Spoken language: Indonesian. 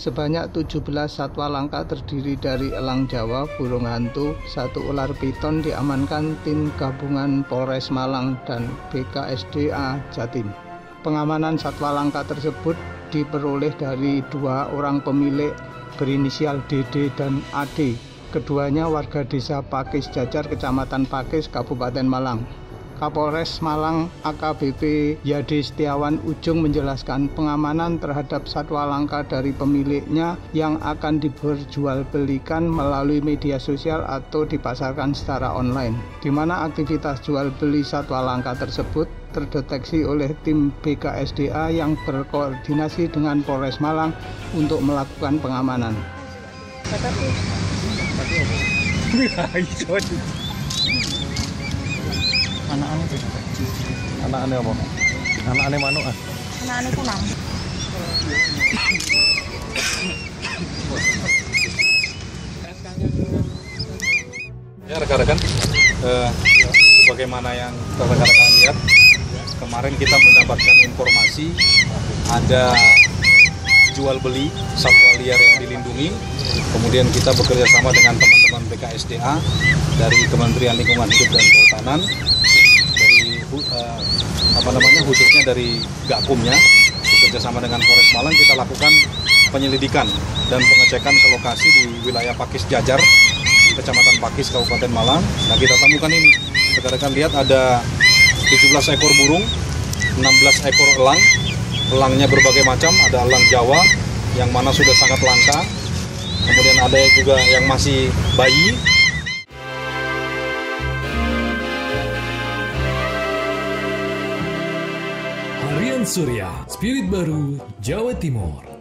Sebanyak 17 satwa langka terdiri dari elang Jawa, burung hantu, 1 ular piton diamankan tim gabungan Polres Malang dan BKSDA Jatim. Pengamanan satwa langka tersebut diperoleh dari 2 orang pemilik berinisial DD dan AD. Keduanya warga desa Pakis Jajar, Kecamatan Pakis, Kabupaten Malang. Kapolres Malang AKBP Yadi Setiawan Ujung menjelaskan pengamanan terhadap satwa langka dari pemiliknya yang akan diperjualbelikan melalui media sosial atau dipasarkan secara online, di mana aktivitas jual beli satwa langka tersebut terdeteksi oleh tim BKSDA yang berkoordinasi dengan Polres Malang untuk melakukan pengamanan. Anak-aneh apa? Anak-aneh manuk ah? Anak-aneh kunang. Ya rekan-rekan, sebagaimana yang rekan-rekan lihat, kemarin kita mendapatkan informasi ada jual beli satwa liar yang dilindungi. Kemudian kita bekerja sama dengan teman-teman BKSDA dari Kementerian Lingkungan Hidup dan Kehutanan, dari khususnya dari Gakumnya, bekerja sama dengan Polres Malang, kita lakukan penyelidikan dan pengecekan ke lokasi di wilayah Pakis Jajar, Kecamatan Pakis, Kabupaten Malang. Nah, kita temukan ini, rekan-rekan lihat ada 17 ekor burung, 16 ekor elang. Elangnya berbagai macam, ada elang Jawa yang mana sudah sangat langka, kemudian ada juga yang masih bayi. Harian Surya, Spirit Baru, Jawa Timur.